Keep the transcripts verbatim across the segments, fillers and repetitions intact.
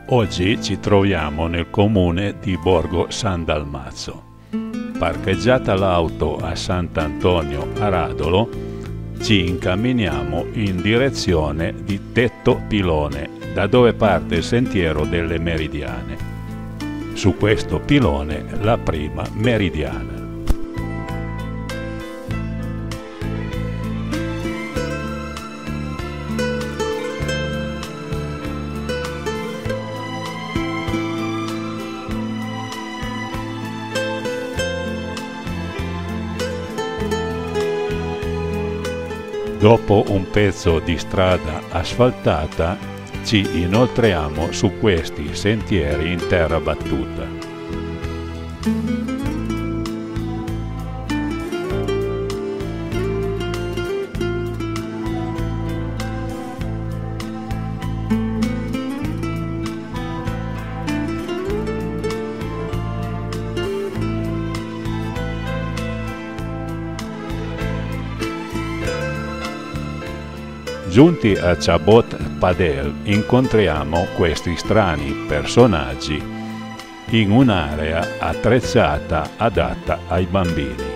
Oggi ci troviamo nel comune di Borgo San Dalmazzo. Parcheggiata l'auto a Sant'Antonio a Radolo, ci incamminiamo in direzione di Tetto Pilone, da dove parte il sentiero delle Meridiane. Su questo pilone la prima meridiana. Dopo un pezzo di strada asfaltata, ci inoltriamo su questi sentieri in terra battuta. Giunti a Chabot Padel incontriamo questi strani personaggi in un'area attrezzata adatta ai bambini.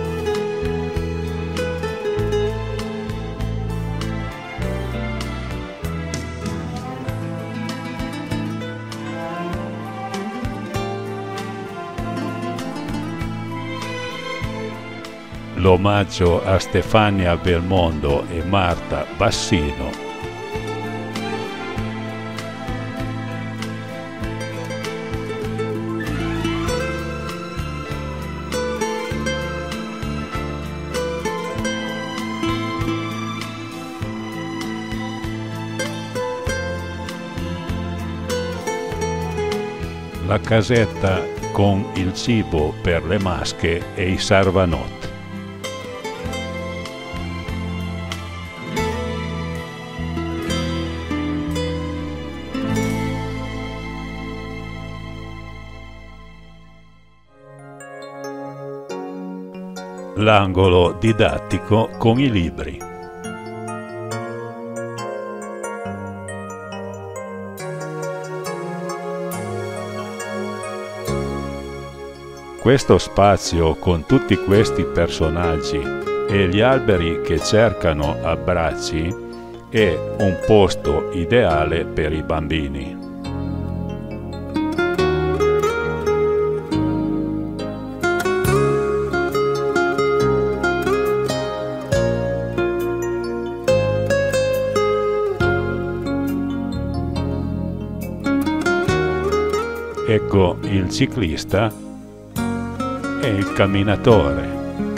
L'omaggio a Stefania Belmondo e Marta Bassino. La casetta con il cibo per le masche e i sarvanotti. L'angolo didattico con i libri. Questo spazio con tutti questi personaggi e gli alberi che cercano abbracci è un posto ideale per i bambini. Ecco il ciclista e il camminatore.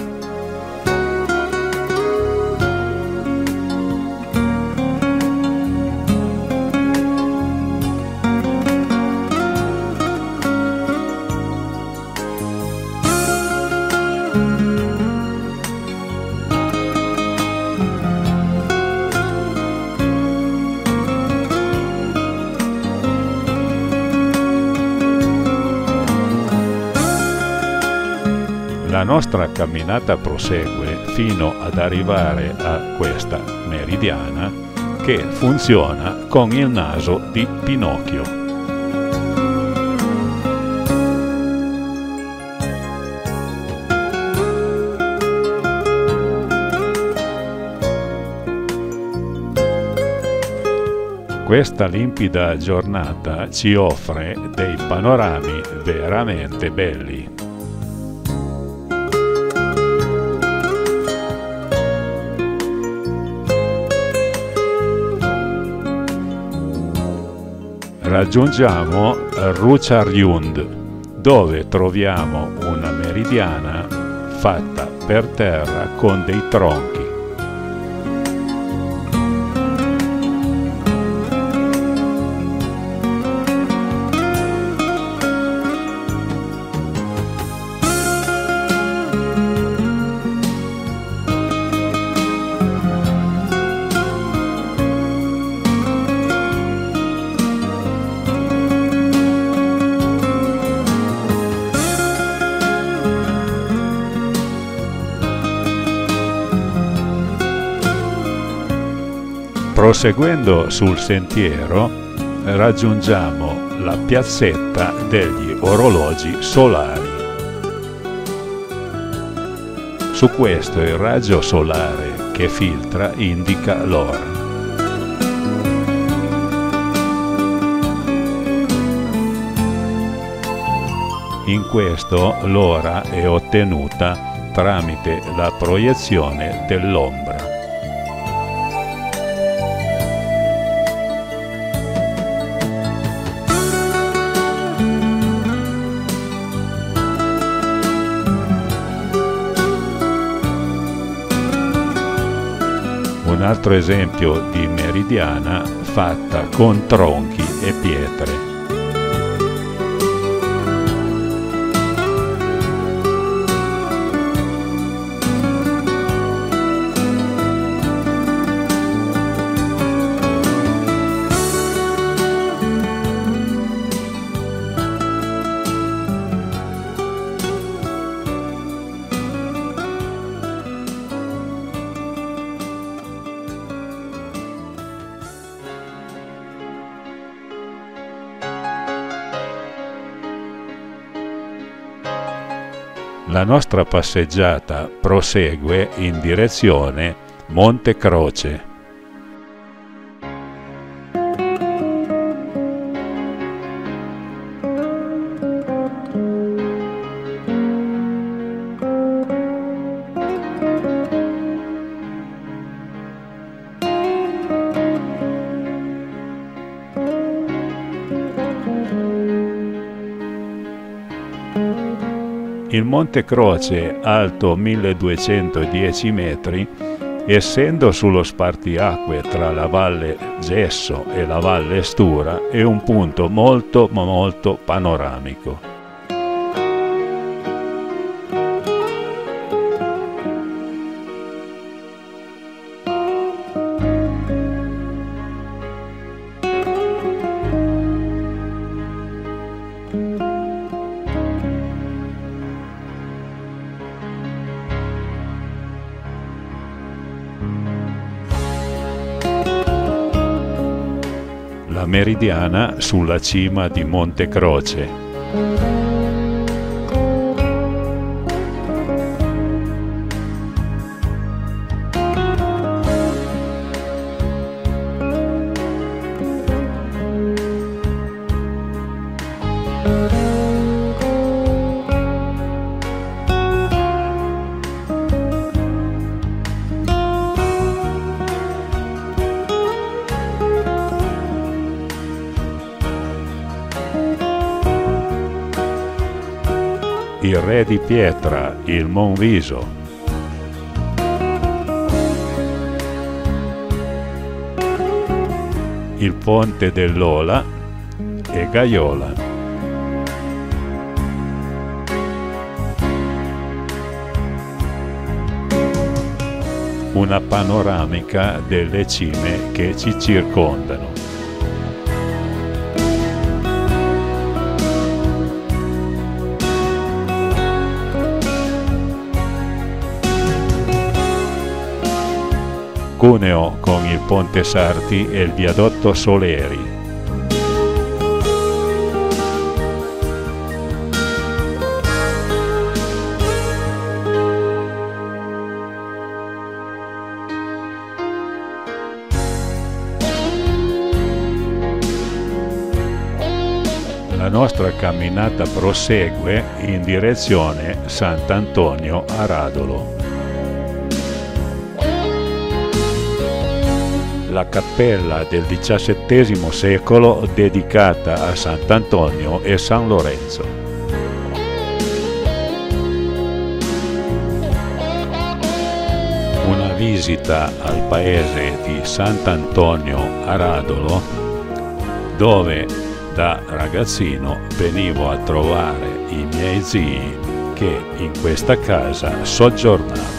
La nostra camminata prosegue fino ad arrivare a questa meridiana che funziona con il naso di Pinocchio. Questa limpida giornata ci offre dei panorami veramente belli. Raggiungiamo Rucharjund, dove troviamo una meridiana fatta per terra con dei tronchi. Proseguendo sul sentiero raggiungiamo la piazzetta degli orologi solari. Su questo il raggio solare che filtra indica l'ora. In questo l'ora è ottenuta tramite la proiezione dell'ombra. Un altro esempio di meridiana fatta con tronchi e pietre. La nostra passeggiata prosegue in direzione Monte Croce. Il Monte Croce, alto milleduecentodieci metri, essendo sullo spartiacque tra la Valle Gesso e la Valle Stura, è un punto molto molto panoramico. La meridiana sulla cima di Monte Croce. Il Re di Pietra, il Monviso. Il Ponte dell'Ola e Gaiola. Una panoramica delle cime che ci circondano. Cuneo con il Ponte Sarti e il viadotto Soleri. La nostra camminata prosegue in direzione Sant'Antonio a Radolo. La cappella del diciassettesimo secolo dedicata a Sant'Antonio e San Lorenzo. Una visita al paese di Sant'Antonio a Radolo, dove da ragazzino venivo a trovare i miei zii che in questa casa soggiornavano.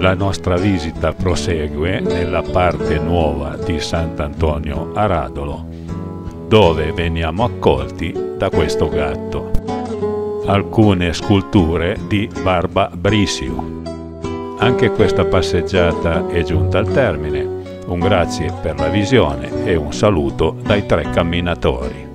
La nostra visita prosegue nella parte nuova di Sant'Antonio a Radolo, dove veniamo accolti da questo gatto. Alcune sculture di Barba Brisiu. Anche questa passeggiata è giunta al termine. Un grazie per la visione e un saluto dai tre camminatori.